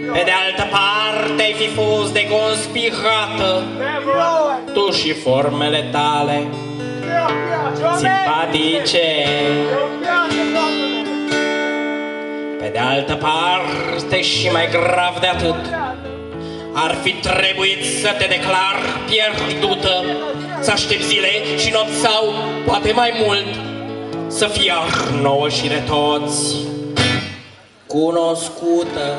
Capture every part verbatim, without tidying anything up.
Pe de altă parte ai fi fost de conspirată, tu și formele tale simpatice. Pe de altă parte și mai grav de atât, ar fi trebuit să te declar pierdută, să aștept zile și nopți sau poate mai mult, să fii nouă și de toți cunoscută.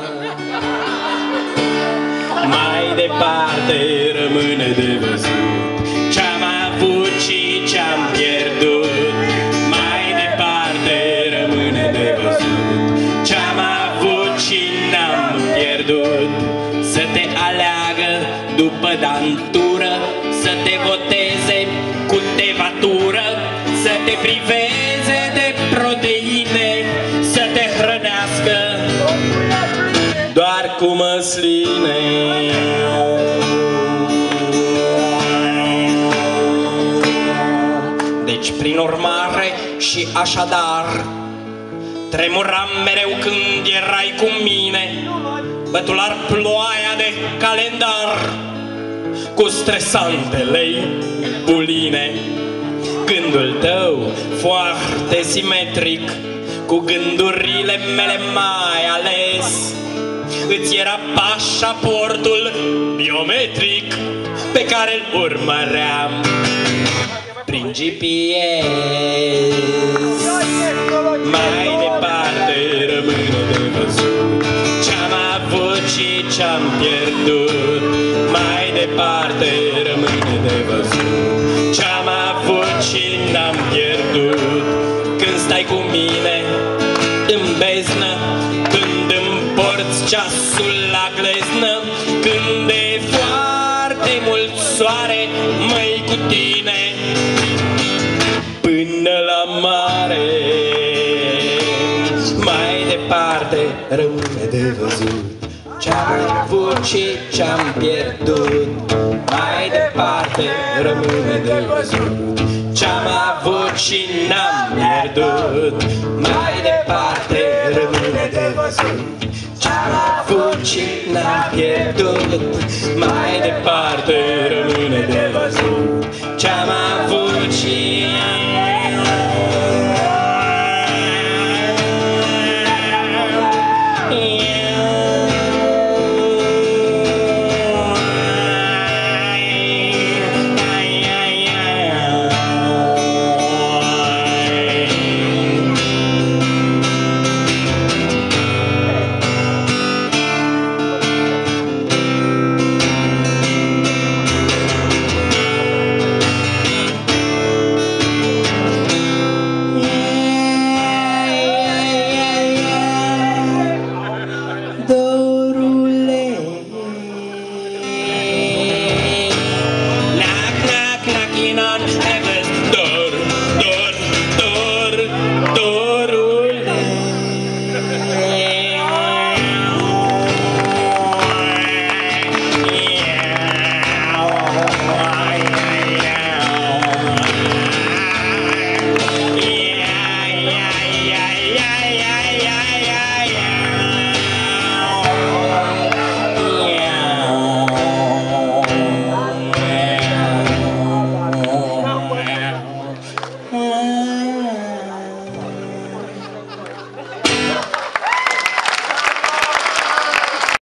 Mai departe rămâne de văzut ce-am avut și ce-am pierdut. Mai departe rămâne de văzut ce-am avut și n-am pierdut. Să te aleagă după dantură, să te voteze cu tevatură, să te priveze de proteine, să te hrănească doar cu măsline. Deci, prin urmare și așadar, tremuram mereu când erai cu mine, bătular ploaia de calendar, cu stresantele buline. Gândul tău foarte simetric, cu gândurile mele mai ales, îți era pașaportul biometric pe care îl urmăream prin G P S. Mai departe rămâne de văzut ce-am avut și ce-am pierdut. Mai departe rămâne de văzut ce-am avut și n-am pierdut. Când stai cu mine în beznă, când îmi porți ceasul la gleznă, când e foarte mult soare, măi, cu tine până la mare. Mai departe rămâne de văzut ce-am avut și ce-am pierdut. Mai departe rămâne de văzut ce-am avut și n-am pierdut. Mai departe rămâne de văzut ce-am avut și n-am pierdut. Mai departe rămâne de văzut ce-am avut și